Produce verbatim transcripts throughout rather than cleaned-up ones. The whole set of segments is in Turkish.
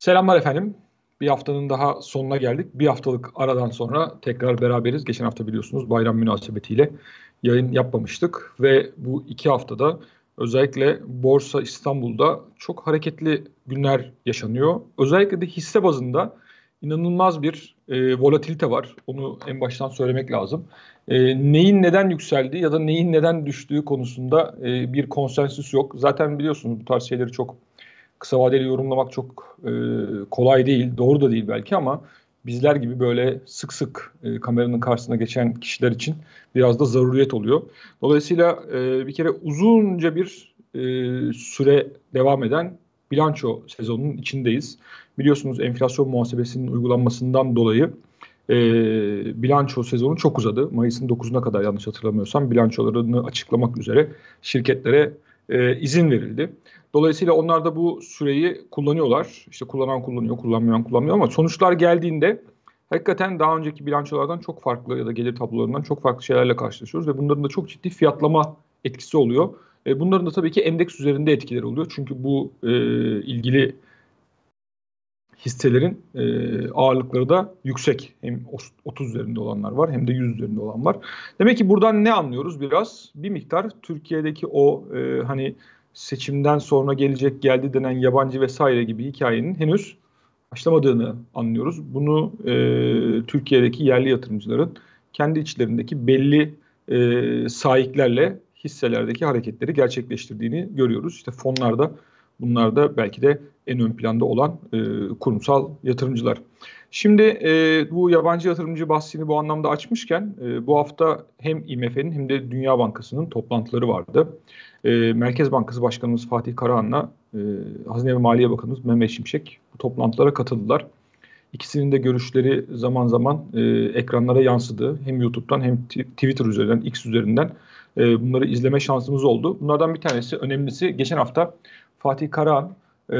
Selamlar efendim. Bir haftanın daha sonuna geldik. Bir haftalık aradan sonra tekrar beraberiz. Geçen hafta biliyorsunuz bayram münasebetiyle yayın yapmamıştık. Ve bu iki haftada özellikle Borsa İstanbul'da çok hareketli günler yaşanıyor. Özellikle de hisse bazında inanılmaz bir e, volatilite var. Onu en baştan söylemek lazım. E, neyin neden yükseldiği ya da neyin neden düştüğü konusunda e, bir konsensüs yok. Zaten biliyorsunuz bu tarz şeyleri çok kısa vadeli yorumlamak çok e, kolay değil, doğru da değil belki ama bizler gibi böyle sık sık e, kameranın karşısına geçen kişiler için biraz da zaruriyet oluyor. Dolayısıyla e, bir kere uzunca bir e, süre devam eden bilanço sezonunun içindeyiz. Biliyorsunuz enflasyon muhasebesinin uygulanmasından dolayı e, bilanço sezonu çok uzadı. Mayıs'ın dokuzuna kadar yanlış hatırlamıyorsam bilançolarını açıklamak üzere şirketlere e, izin verildi. Dolayısıyla onlar da bu süreyi kullanıyorlar. İşte kullanan kullanıyor, kullanmayan kullanmıyor ama sonuçlar geldiğinde hakikaten daha önceki bilançolardan çok farklı ya da gelir tablolarından çok farklı şeylerle karşılaşıyoruz ve bunların da çok ciddi fiyatlama etkisi oluyor. E, bunların da tabii ki endeks üzerinde etkileri oluyor. Çünkü bu e, ilgili hisselerin e, ağırlıkları da yüksek. Hem otuz üzerinde olanlar var hem de yüz üzerinde olan var. Demek ki buradan ne anlıyoruz biraz? Bir miktar Türkiye'deki o e, hani seçimden sonra gelecek geldi denen yabancı vesaire gibi hikayenin henüz başlamadığını anlıyoruz. Bunu e, Türkiye'deki yerli yatırımcıların kendi içlerindeki belli e, sahiplerle hisselerdeki hareketleri gerçekleştirdiğini görüyoruz. İşte fonlarda bunlar da belki de en ön planda olan e, kurumsal yatırımcılar. Şimdi e, bu yabancı yatırımcı bahsini bu anlamda açmışken e, bu hafta hem I M F'nin hem de Dünya Bankası'nın toplantıları vardı. E, Merkez Bankası Başkanımız Fatih Karahan'la e, Hazine ve Maliye Bakanımız Mehmet Şimşek bu toplantılara katıldılar. İkisinin de görüşleri zaman zaman e, ekranlara yansıdı. Hem YouTube'dan hem Twitter üzerinden, X üzerinden e, bunları izleme şansımız oldu. Bunlardan bir tanesi, önemlisi geçen hafta Fatih Karahan e,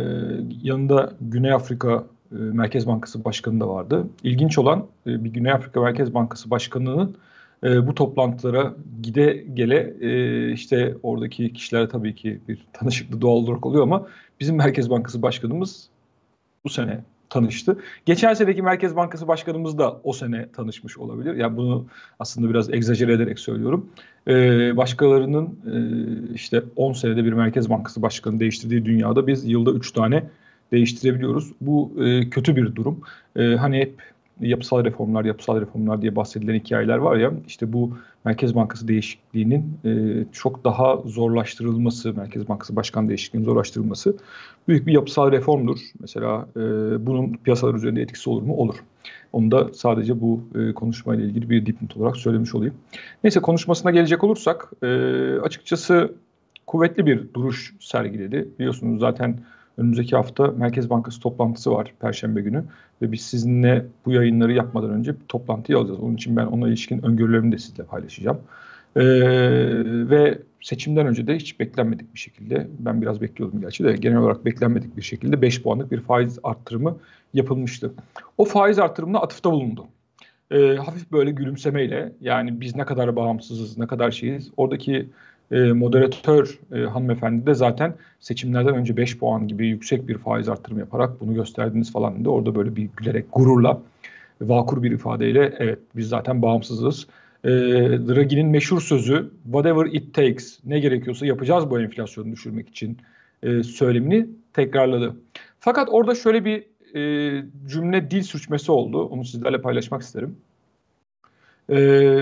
yanında Güney Afrika e, Merkez Bankası Başkanı da vardı. İlginç olan e, bir Güney Afrika Merkez Bankası Başkanı'nın e, bu toplantılara gide gele e, işte oradaki kişiler tabii ki bir tanışıklığı doğal olarak oluyor ama bizim Merkez Bankası Başkanımız bu sene tanıştı. Geçen seneki Merkez Bankası Başkanımız da o sene tanışmış olabilir. Yani bunu aslında biraz egzajere ederek söylüyorum. Ee, başkalarının e, işte on senede bir Merkez Bankası Başkanı değiştirdiği dünyada biz yılda üç tane değiştirebiliyoruz. Bu e, kötü bir durum. E, hani hep yapısal reformlar, yapısal reformlar diye bahsedilen hikayeler var ya, işte bu Merkez Bankası değişikliğinin e, çok daha zorlaştırılması, Merkez Bankası Başkan değişikliğinin zorlaştırılması büyük bir yapısal reformdur. Mesela e, bunun piyasalar üzerinde etkisi olur mu? Olur. Onu da sadece bu e, konuşmayla ilgili bir dipnot olarak söylemiş olayım. Neyse, konuşmasına gelecek olursak e, açıkçası kuvvetli bir duruş sergiledi. Biliyorsunuz zaten önümüzdeki hafta Merkez Bankası toplantısı var Perşembe günü ve biz sizinle bu yayınları yapmadan önce bir toplantıyı alacağız. Onun için ben ona ilişkin öngörülerimi de sizle paylaşacağım. Ee, ve seçimden önce de hiç beklenmedik bir şekilde, ben biraz bekliyordum gerçi de, genel olarak beklenmedik bir şekilde beş puanlık bir faiz arttırımı yapılmıştı. O faiz arttırımına atıfta bulundu. Ee, hafif böyle gülümsemeyle, yani biz ne kadar bağımsızız, ne kadar şeyiz. Oradaki e, moderatör e, hanımefendi de zaten seçimlerden önce beş puan gibi yüksek bir faiz arttırımı yaparak bunu gösterdiniz falan dedi. Orada böyle bir gülerek, gururla, vakur bir ifadeyle evet biz zaten bağımsızız. E, Draghi'nin meşhur sözü "whatever it takes", ne gerekiyorsa yapacağız bu enflasyonu düşürmek için e, söylemini tekrarladı. Fakat orada şöyle bir e, cümle dil sürçmesi oldu. Onu sizlerle paylaşmak isterim. E,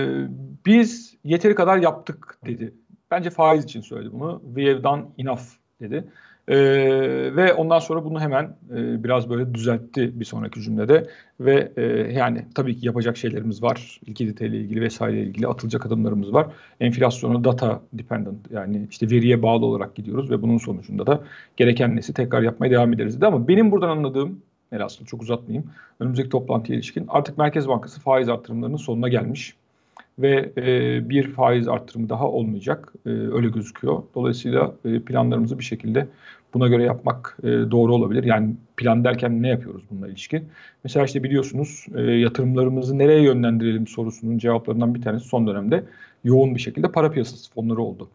Biz yeteri kadar yaptık dedi. Bence faiz için söyledi bunu. We have done enough dedi. Ee, Ve ondan sonra bunu hemen e, biraz böyle düzeltti bir sonraki cümlede ve e, yani tabii ki yapacak şeylerimiz var. Likidite ile ilgili vesaire ilgili atılacak adımlarımız var. Enflasyonu data dependent, yani işte veriye bağlı olarak gidiyoruz ve bunun sonucunda da gereken nesi tekrar yapmaya devam ederiz dedi. Ama benim buradan anladığım, aslında çok uzatmayayım, önümüzdeki toplantıya ilişkin artık Merkez Bankası faiz artırımlarının sonuna gelmiş ve e, bir faiz artırımı daha olmayacak. E, öyle gözüküyor. Dolayısıyla e, planlarımızı bir şekilde buna göre yapmak e, doğru olabilir. Yani plan derken ne yapıyoruz bununla ilişkin? Mesela işte biliyorsunuz e, yatırımlarımızı nereye yönlendirelim sorusunun cevaplarından bir tanesi son dönemde yoğun bir şekilde para piyasası fonları oldu.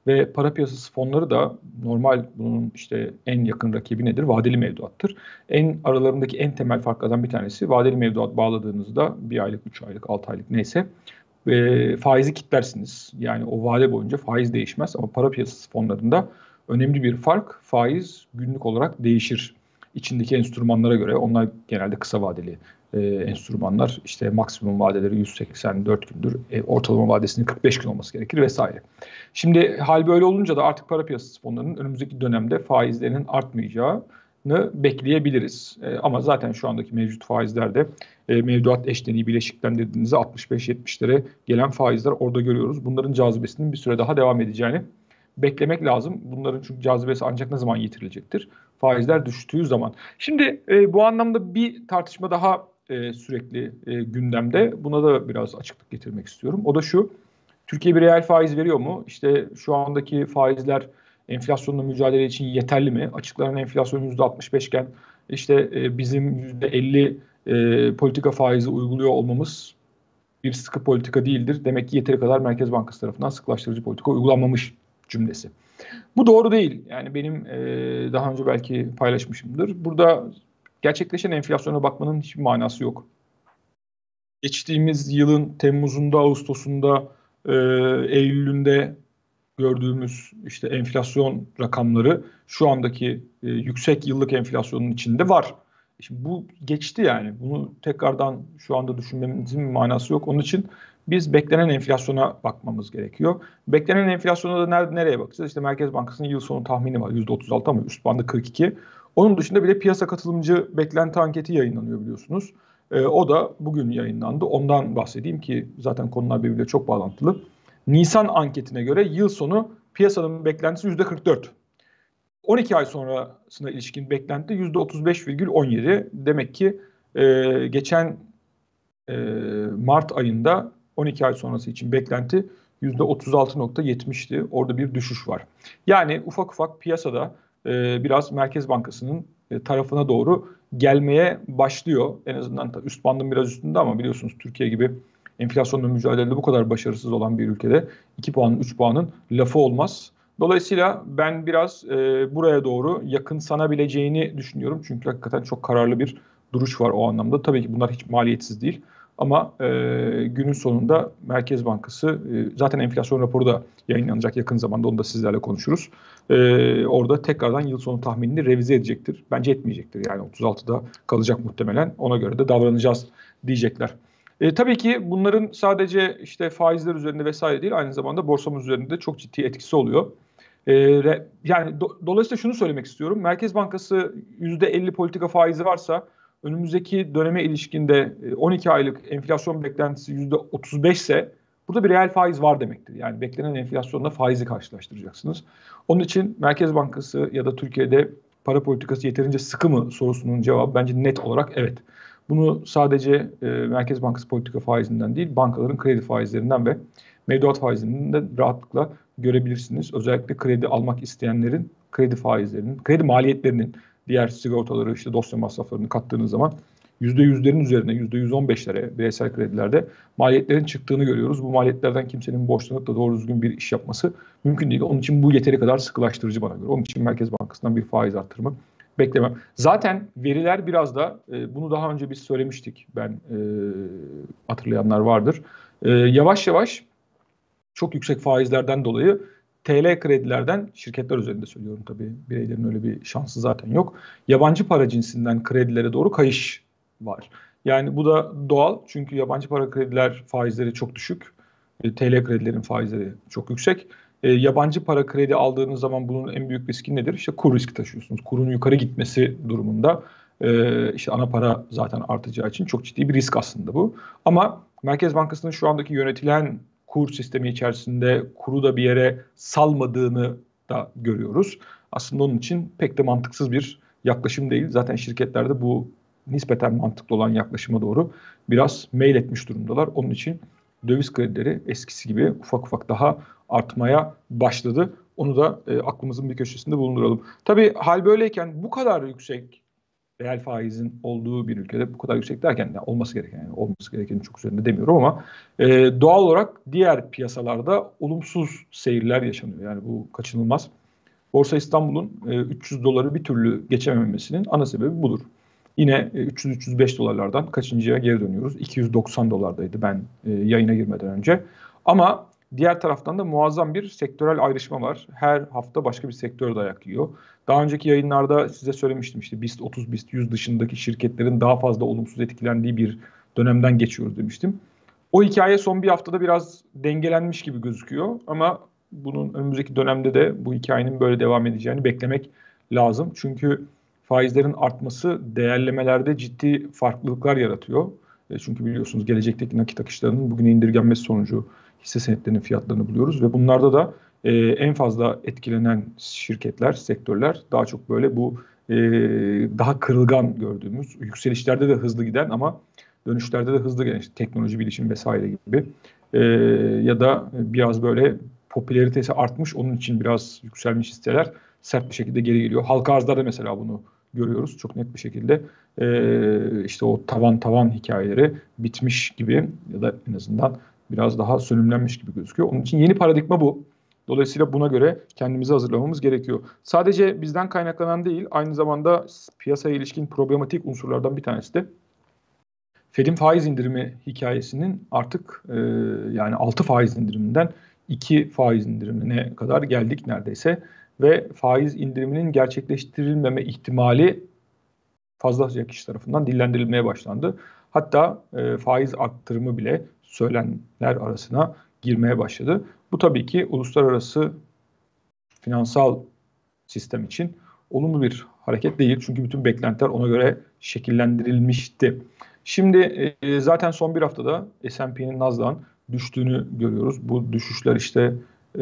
Ve para piyasası fonları da normal bunun işte en yakın rakibi nedir? Vadeli mevduattır. En aralarındaki en temel farklardan bir tanesi vadeli mevduat bağladığınızda bir aylık, üç aylık, altı aylık neyse e, faizi kitlersiniz. Yani o vade boyunca faiz değişmez ama para piyasası fonlarında önemli bir fark faiz günlük olarak değişir. İçindeki enstrümanlara göre onlar genelde kısa vadeli e, enstrümanlar işte maksimum vadeleri yüz seksen dört gündür, e, ortalama vadesinin kırk beş gün olması gerekir vesaire. Şimdi hal böyle olunca da artık para piyasası fonlarının önümüzdeki dönemde faizlerinin artmayacağını bekleyebiliriz. E, ama zaten şu andaki mevcut faizlerde e, mevduat eşleniği bileşiklendirdiğinizde altmış beş yetmişlere gelen faizler orada görüyoruz. Bunların cazibesinin bir süre daha devam edeceğini beklemek lazım. Bunların çünkü cazibesi ancak ne zaman yitirilecektir? Faizler düştüğü zaman. Şimdi e, bu anlamda bir tartışma daha e, sürekli e, gündemde. Buna da biraz açıklık getirmek istiyorum. O da şu: Türkiye bir reel faiz veriyor mu? İşte şu andaki faizler enflasyonla mücadele için yeterli mi? Açıklanan enflasyon yüzde altmış beş iken işte e, bizim yüzde elli e, politika faizi uyguluyor olmamız bir sıkı politika değildir. Demek ki yeteri kadar Merkez Bankası tarafından sıkılaştırıcı politika uygulanmamış cümlesi. Bu doğru değil. Yani benim e, daha önce belki paylaşmışımdır. Burada gerçekleşen enflasyona bakmanın hiçbir manası yok. Geçtiğimiz yılın Temmuz'unda, Ağustos'unda, e, Eylül'ünde gördüğümüz işte enflasyon rakamları şu andaki e, yüksek yıllık enflasyonun içinde var. Şimdi bu geçti yani. Bunu tekrardan şu anda düşünmemizin bir manası yok. Onun için biz beklenen enflasyona bakmamız gerekiyor. Beklenen enflasyona da nerede, nereye bakacağız? İşte Merkez Bankası'nın yıl sonu tahmini var yüzde otuz altı ama üst bandı kırk iki. Onun dışında bir de piyasa katılımcı beklenti anketi yayınlanıyor biliyorsunuz. E, o da bugün yayınlandı. Ondan bahsedeyim ki zaten konular birbiriyle çok bağlantılı. Nisan anketine göre yıl sonu piyasanın beklentisi yüzde kırk dört. on iki ay sonrasına ilişkin beklenti yüzde otuz beş virgül on yedi. Demek ki e, geçen e, Mart ayında on iki ay sonrası için beklenti yüzde otuz altı virgül yetmişti. Orada bir düşüş var. Yani ufak ufak piyasada e, biraz Merkez Bankası'nın e, tarafına doğru gelmeye başlıyor. En azından üst bandın biraz üstünde ama biliyorsunuz Türkiye gibi enflasyonla mücadelede bu kadar başarısız olan bir ülkede iki puanın, üç puanın lafı olmaz. Dolayısıyla ben biraz e, buraya doğru yakınsanabileceğini düşünüyorum. Çünkü hakikaten çok kararlı bir duruş var o anlamda. Tabii ki bunlar hiç maliyetsiz değil. Ama e, günün sonunda Merkez Bankası, e, zaten enflasyon raporu da yayınlanacak yakın zamanda, onu da sizlerle konuşuruz. E, orada tekrardan yıl sonu tahminini revize edecektir. Bence etmeyecektir. Yani otuz altıda kalacak muhtemelen. Ona göre de davranacağız diyecekler. E, tabii ki bunların sadece işte faizler üzerinde vesaire değil, aynı zamanda borsamız üzerinde çok ciddi etkisi oluyor. E, re, yani do, dolayısıyla şunu söylemek istiyorum. Merkez Bankası yüzde elli politika faizi varsa önümüzdeki döneme ilişkinde on iki aylık enflasyon beklentisi yüzde otuz beş ise burada bir reel faiz var demektir. Yani beklenen enflasyonla faizi karşılaştıracaksınız. Onun için Merkez Bankası ya da Türkiye'de para politikası yeterince sıkı mı sorusunun cevabı bence net olarak evet. Bunu sadece e, Merkez Bankası politika faizinden değil, bankaların kredi faizlerinden ve mevduat faizlerinden de rahatlıkla görebilirsiniz. Özellikle kredi almak isteyenlerin kredi faizlerinin, kredi maliyetlerinin, diğer sigortaları, işte dosya masraflarını kattığınız zaman yüzde yüzlerin üzerine, yüzde yüz on beşlere bireysel kredilerde maliyetlerin çıktığını görüyoruz. Bu maliyetlerden kimsenin borçlanıp da doğru düzgün bir iş yapması mümkün değil. Onun için bu yeteri kadar sıkılaştırıcı bana göre. Onun için Merkez Bankası'ndan bir faiz artırımı beklemem. Zaten veriler biraz da e, bunu daha önce biz söylemiştik. Ben e, hatırlayanlar vardır. E, yavaş yavaş çok yüksek faizlerden dolayı T L kredilerden, şirketler üzerinde söylüyorum tabii, bireylerin öyle bir şansı zaten yok, yabancı para cinsinden kredilere doğru kayış var. Yani bu da doğal çünkü yabancı para krediler faizleri çok düşük. E, T L kredilerin faizleri çok yüksek. E, yabancı para kredi aldığınız zaman bunun en büyük riski nedir? İşte kur riski taşıyorsunuz. Kurun yukarı gitmesi durumunda e, işte ana para zaten artacağı için çok ciddi bir risk aslında bu. Ama Merkez Bankası'nın şu andaki yönetilen kur sistemi içerisinde kuru da bir yere salmadığını da görüyoruz. Aslında onun için pek de mantıksız bir yaklaşım değil. Zaten şirketlerde bu nispeten mantıklı olan yaklaşıma doğru biraz meyil etmiş durumdalar. Onun için döviz kredileri eskisi gibi ufak ufak daha artmaya başladı. Onu da e, aklımızın bir köşesinde bulunduralım. Tabii hal böyleyken bu kadar yüksek reel faizin olduğu bir ülkede bu kadar yüksek derken yani olması gereken yani olması gerekenin çok üzerinde demiyorum ama e, doğal olarak diğer piyasalarda olumsuz seyirler yaşanıyor. Yani bu kaçınılmaz. Borsa İstanbul'un e, üç yüz doları bir türlü geçememesinin ana sebebi budur. Yine e, üç yüz üç yüz beş dolarlardan kaçıncıya geri dönüyoruz? iki yüz doksan dolardaydı ben e, yayına girmeden önce. Ama diğer taraftan da muazzam bir sektörel ayrışma var. Her hafta başka bir sektör dayak yiyor. Daha önceki yayınlarda size söylemiştim işte BIST otuz, BIST yüz dışındaki şirketlerin daha fazla olumsuz etkilendiği bir dönemden geçiyoruz demiştim. O hikaye son bir haftada biraz dengelenmiş gibi gözüküyor ama bunun önümüzdeki dönemde de bu hikayenin böyle devam edeceğini beklemek lazım. Çünkü faizlerin artması değerlemelerde ciddi farklılıklar yaratıyor. E, çünkü biliyorsunuz gelecekteki nakit akışlarının bugüne indirgenmesi sonucu hisse senetlerinin fiyatlarını buluyoruz ve bunlarda da e, en fazla etkilenen şirketler, sektörler daha çok böyle bu e, daha kırılgan gördüğümüz, yükselişlerde de hızlı giden ama dönüşlerde de hızlı gelen işte teknoloji, bilişim vesaire gibi e, ya da biraz böyle popülaritesi artmış onun için biraz yükselmiş hisseler sert bir şekilde geri geliyor. Halka arzlarda mesela bunu görüyoruz çok net bir şekilde. E, işte o tavan tavan hikayeleri bitmiş gibi ya da en azından biraz daha sönümlenmiş gibi gözüküyor. Onun için yeni paradigma bu. Dolayısıyla buna göre kendimizi hazırlamamız gerekiyor. Sadece bizden kaynaklanan değil, aynı zamanda piyasaya ilişkin problematik unsurlardan bir tanesi de Fed'in faiz indirimi hikayesinin artık e, yani altı faiz indiriminden iki faiz indirimine kadar geldik neredeyse ve faiz indiriminin gerçekleştirilmeme ihtimali fazlaca kişi tarafından dillendirilmeye başlandı. Hatta e, faiz arttırımı bile söylenenler arasına girmeye başladı. Bu tabii ki uluslararası finansal sistem için olumlu bir hareket değil. Çünkü bütün beklentiler ona göre şekillendirilmişti. Şimdi e, zaten son bir haftada S and P'nin Nasdaq'ın düştüğünü görüyoruz. Bu düşüşler işte e,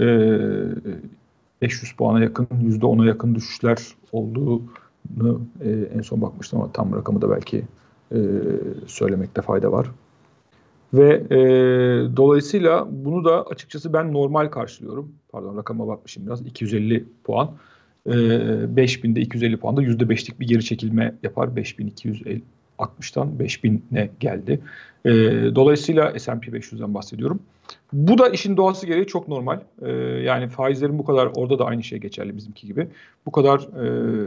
beş yüz puana yakın, yüzde ona yakın düşüşler olduğunu e, en son bakmıştım ama tam rakamı da belki e, söylemekte fayda var. Ve e, dolayısıyla bunu da açıkçası ben normal karşılıyorum. Pardon rakama bakmışım biraz. iki yüz elli puan. E, beş binde iki yüz elli puanda yüzde beşlik bir geri çekilme yapar. beş bin iki yüz altmıştan beş bine geldi. E, dolayısıyla S and P beş yüzden bahsediyorum. Bu da işin doğası gereği çok normal. E, yani faizlerin bu kadar, orada da aynı şey geçerli bizimki gibi. Bu kadar e,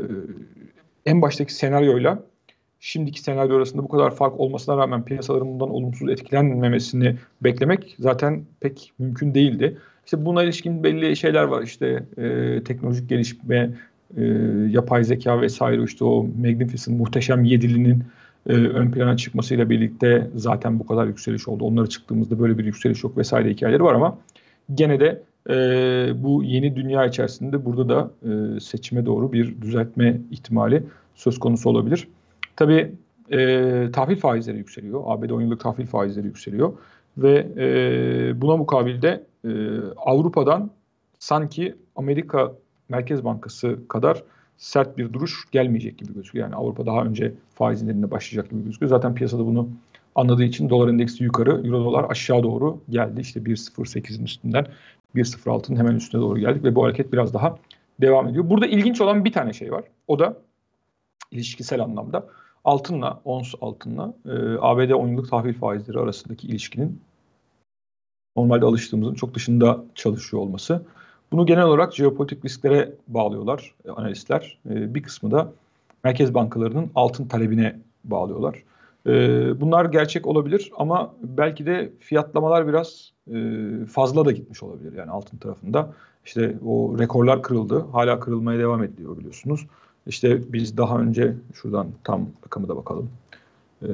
en baştaki senaryoyla şimdiki senaryo arasında bu kadar fark olmasına rağmen piyasaların bundan olumsuz etkilenmemesini beklemek zaten pek mümkün değildi. İşte buna ilişkin belli şeyler var. İşte e, teknolojik gelişme, e, yapay zeka vesaire, işte o Magnificent muhteşem yedilinin e, ön plana çıkmasıyla birlikte zaten bu kadar yükseliş oldu. Onlara çıktığımızda böyle bir yükseliş yok vesaire hikayeleri var ama gene de e, bu yeni dünya içerisinde burada da e, seçime doğru bir düzeltme ihtimali söz konusu olabilir. Tabii e, tahvil faizleri yükseliyor. A B D on yıllık tahvil faizleri yükseliyor. Ve e, buna mukabil de e, Avrupa'dan sanki Amerika Merkez Bankası kadar sert bir duruş gelmeyecek gibi gözüküyor. Yani Avrupa daha önce faiz indirimine başlayacak gibi gözüküyor. Zaten piyasada bunu anladığı için dolar endeksi yukarı, euro dolar aşağı doğru geldi. İşte bir nokta sıfır sekizin üstünden bir nokta sıfır altının hemen üstüne doğru geldik ve bu hareket biraz daha devam ediyor. Burada ilginç olan bir tane şey var. O da ilişkisel anlamda altınla, ons altınla e, A B D on yıllık tahvil faizleri arasındaki ilişkinin normalde alıştığımızın çok dışında çalışıyor olması. Bunu genel olarak jeopolitik risklere bağlıyorlar e, analistler. E, bir kısmı da merkez bankalarının altın talebine bağlıyorlar. E, bunlar gerçek olabilir ama belki de fiyatlamalar biraz e, fazla da gitmiş olabilir yani altın tarafında. İşte o rekorlar kırıldı. Hala kırılmaya devam ediyor biliyorsunuz. İşte biz daha önce şuradan tam rakamı da bakalım. Ee,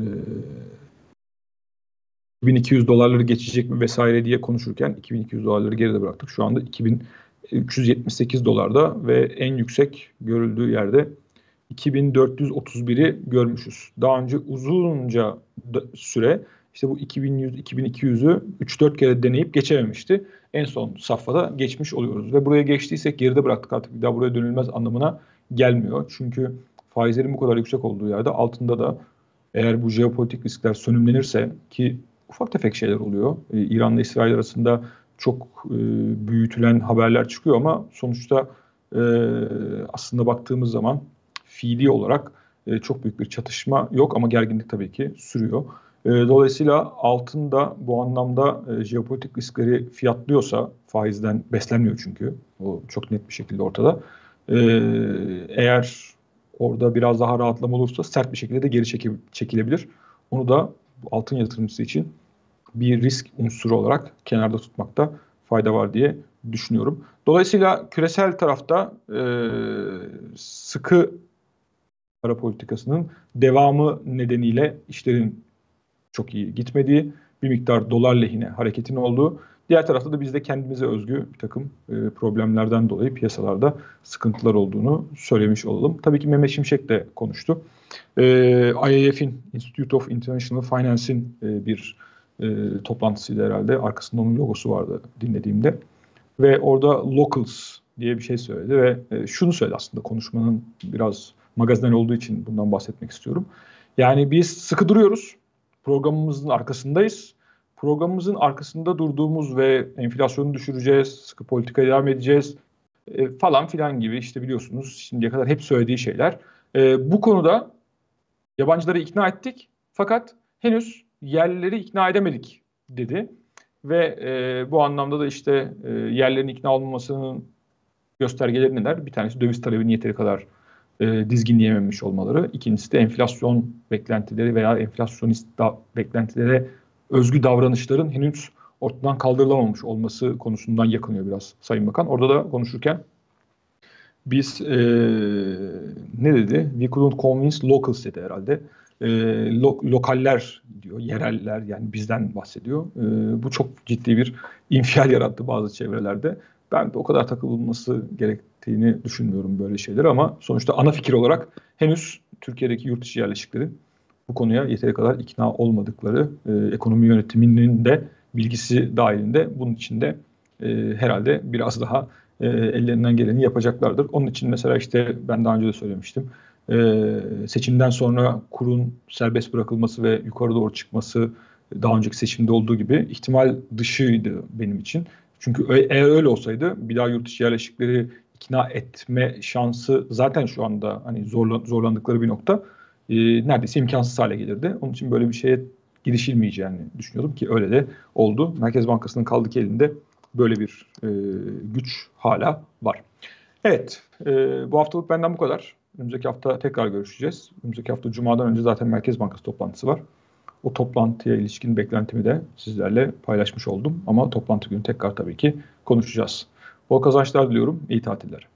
iki bin iki yüz dolarları geçecek mi vesaire diye konuşurken iki bin iki yüz dolarları geride bıraktık. Şu anda iki bin üç yüz yetmiş sekiz dolarda ve en yüksek görüldüğü yerde iki bin dört yüz otuz biri görmüşüz. Daha önce uzunca süre işte bu iki bin yüz iki bin iki yüzü üç dört kere deneyip geçememişti. En son safhada geçmiş oluyoruz ve buraya geçtiysek geride bıraktık, artık bir daha buraya dönülmez anlamına gelmiyor. Çünkü faizlerin bu kadar yüksek olduğu yerde altında da eğer bu jeopolitik riskler sönümlenirse, ki ufak tefek şeyler oluyor. Ee, İran'la İsrail arasında çok e, büyütülen haberler çıkıyor ama sonuçta e, aslında baktığımız zaman fiili olarak e, çok büyük bir çatışma yok ama gerginlik tabii ki sürüyor. E, dolayısıyla altın da bu anlamda e, jeopolitik riskleri fiyatlıyorsa, faizden beslenmiyor çünkü. O çok net bir şekilde ortada. E, Eğer orada biraz daha rahatlama olursa sert bir şekilde de geri çeki- çekilebilir. Onu da bu altın yatırımcısı için bir risk unsuru olarak kenarda tutmakta fayda var diye düşünüyorum. Dolayısıyla küresel tarafta e, sıkı para politikasının devamı nedeniyle işlerin çok iyi gitmediği, bir miktar dolar lehine hareketin olduğu, diğer tarafta da bizde kendimize özgü bir takım e, problemlerden dolayı piyasalarda sıkıntılar olduğunu söylemiş olalım. Tabii ki Mehmet Şimşek de konuştu. E, I M F'in, Institute of International Finance'in e, bir e, toplantısıydı herhalde. Arkasında onun logosu vardı dinlediğimde. Ve orada locals diye bir şey söyledi ve e, şunu söyledi, aslında konuşmanın biraz magazinel olduğu için bundan bahsetmek istiyorum. Yani biz sıkı duruyoruz. Programımızın arkasındayız. Programımızın arkasında durduğumuz ve enflasyonu düşüreceğiz, sıkı politikaya devam edeceğiz e, falan filan gibi, işte biliyorsunuz şimdiye kadar hep söylediği şeyler. E, bu konuda yabancıları ikna ettik fakat henüz yerlileri ikna edemedik dedi. Ve e, bu anlamda da işte e, yerlerin ikna olmamasının göstergeleri neler? Bir tanesi döviz talebini yeteri kadar e, dizginleyememiş olmaları. İkincisi de enflasyon beklentileri veya enflasyonist da, beklentilere özgü davranışların henüz ortadan kaldırılamamış olması konusundan yakınıyor biraz Sayın Bakan. Orada da konuşurken biz e, ne dedi? We couldn't convince locals dedi herhalde. E, lo, lokaller diyor, yereller, yani bizden bahsediyor. E, bu çok ciddi bir infial yarattı bazı çevrelerde. Ben de o kadar takılması gerektiğini düşünmüyorum böyle şeyler, ama sonuçta ana fikir olarak henüz Türkiye'deki yurt dışı yerleşiklerin bu konuya yeteri kadar ikna olmadıkları, e, ekonomi yönetiminin de bilgisi dahilinde bunun için de e, herhalde biraz daha e, ellerinden geleni yapacaklardır. Onun için mesela işte ben daha önce de söylemiştim. E, seçimden sonra kurun serbest bırakılması ve yukarı doğru çıkması daha önceki seçimde olduğu gibi ihtimal dışıydı benim için. Çünkü eğer öyle olsaydı bir daha yurt dışı yerleşikleri ikna etme şansı zaten şu anda hani zorla, zorlandıkları bir nokta e, neredeyse imkansız hale gelirdi. Onun için böyle bir şeye girişilmeyeceğini düşünüyordum ki öyle de oldu. Merkez Bankası'nın kaldı ki elinde böyle bir e, güç hala var. Evet, e, bu haftalık benden bu kadar. Önümüzdeki hafta tekrar görüşeceğiz. Önümüzdeki hafta Cuma'dan önce zaten Merkez Bankası toplantısı var. O toplantıya ilişkin beklentimi de sizlerle paylaşmış oldum. Ama toplantı günü tekrar tabii ki konuşacağız. Bol kazançlar diliyorum, iyi tatiller.